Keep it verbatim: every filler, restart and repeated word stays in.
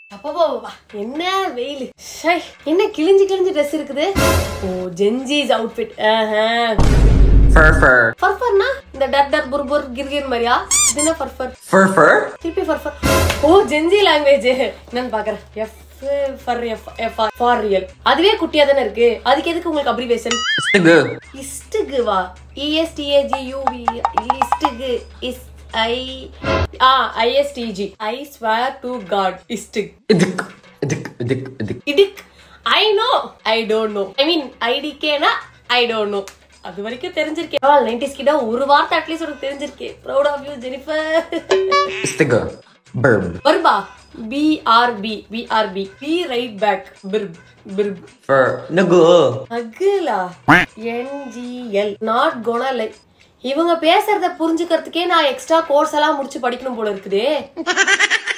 அப்பா என்ன வெயில், என்ன கிழிஞ்சு கிழிஞ்சு ட்ரெஸ் இருக்குது. ஓ ஜென்ஜிஸ் அவுட்ஃபிட். ஃபர்ஃபர் ஃபர்ஃபர்னா இந்த டர் டர் புர் புர் கிர்கிர் மாதிரியா? இது என்ன ஃபர்ஃபர்? ஃபர்ஃபர் திருப்பி ஃபர்ஃபர். ஓ ஜென்ஜி லாங்குவேஜ் என்னன்னு பாக்குறேன். F for F F for real. அதுவே குட்டியா தானே இருக்கு, அதுக்கு எதுக்கு உங்களுக்கு அப்ரிவேஷன்? இஸ்டுகு இஸ்டுகுவா? E S T A G U V இஸ்டுகு is I ah I S T G. I swear to God. Istig. Idik. Idik. Idik. Idik. Idik. I know. I don't know. I mean I D K na I don't know. அது வரைக்கும் தெரிஞ்சிருக்கேன். All nineties கிட்ட ஒரு வார்த்தை at least உங்களுக்கு தெரிஞ்சிருக்கேன். Proud of you Jennifer. Istig. Verb. Verba. B R B. B R B. Be right back. Verb. Verb. For nagu. Agla. N G L. Not gonna like. இவங்க பேசுறத புரிஞ்சுக்கிறதுக்கே நான் extra course எல்லாம் முடிச்சு படிக்கணும் போல இருக்குதே.